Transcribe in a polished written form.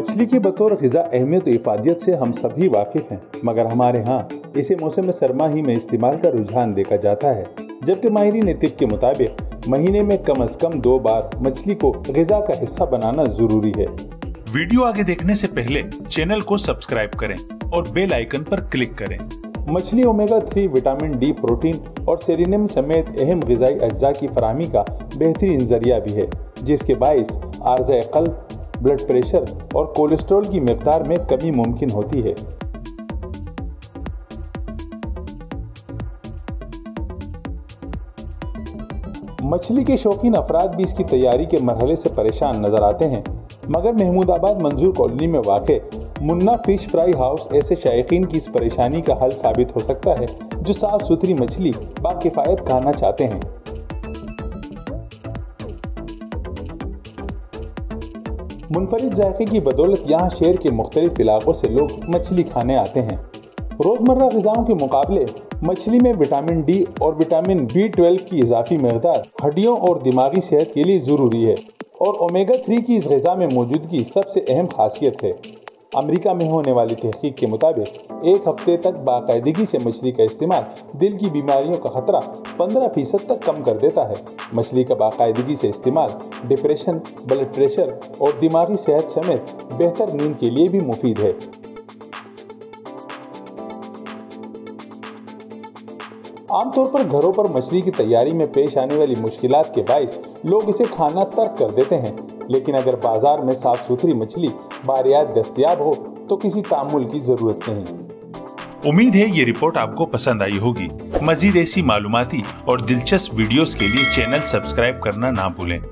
मछली की बतौर ग़िज़ा अहमियत और इफादियत से हम सभी वाकिफ हैं, मगर हमारे यहाँ इसे मौसम सरमा ही में इस्तेमाल का रुझान देखा जाता है, जबकि माहिरीन तिब के मुताबिक महीने में कम से कम 2 बार मछली को ग़िज़ा का हिस्सा बनाना जरूरी है। वीडियो आगे देखने से पहले चैनल को सब्सक्राइब करें और बेल आइकन पर क्लिक करें। मछली ओमेगा 3, विटामिन डी, प्रोटीन और सेलेनियम समेत अहम ग़िज़ाई अज्जा की फराहमी का बेहतरीन जरिया भी है, जिसके बाइस आर्ज़े क़ल्ब, ब्लड प्रेशर और कोलेस्ट्रॉल की मिक़दार में कमी मुमकिन होती है। मछली के शौकीन अफराद भी इसकी तैयारी के मरहले से परेशान नजर आते हैं, मगर महमूदाबाद मंजूर कॉलोनी में वाक़े मुन्ना फिश फ्राई हाउस ऐसे शायकीन की इस परेशानी का हल साबित हो सकता है जो साफ सुथरी मछली बाकिफ़ायत खाना चाहते हैं। मुनफरिद जायके की बदौलत यहाँ शहर के मुख्तलिफ इलाकों से लोग मछली खाने आते हैं। रोज़मर्रा ग़िज़ाओं के मुकाबले मछली में विटामिन डी और विटामिन B12 की इजाफी मकदार हड्डियों और दिमागी सेहत के लिए ज़रूरी है और ओमेगा 3 की इस ग़िज़ा में मौजूदगी सबसे अहम खासियत है। अमेरिका में होने वाली तहकीक के मुताबिक 1 हफ्ते तक बाकायदगी से मछली का इस्तेमाल दिल की बीमारियों का खतरा 15% तक कम कर देता है। मछली का बाकायदगी से इस्तेमाल डिप्रेशन, ब्लड प्रेशर और दिमागी सेहत समेत बेहतर नींद के लिए भी मुफीद है। आमतौर पर घरों पर मछली की तैयारी में पेश आने वाली मुश्किलात के बाइस लोग इसे खाना तर्क कर देते हैं, लेकिन अगर बाजार में साफ सुथरी मछली बारियात दस्तयाब हो तो किसी तामुल की जरूरत नहीं। उम्मीद है ये रिपोर्ट आपको पसंद आई होगी। मजीद ऐसी मालूमाती और दिलचस्प वीडियोस के लिए चैनल सब्सक्राइब करना ना भूलें।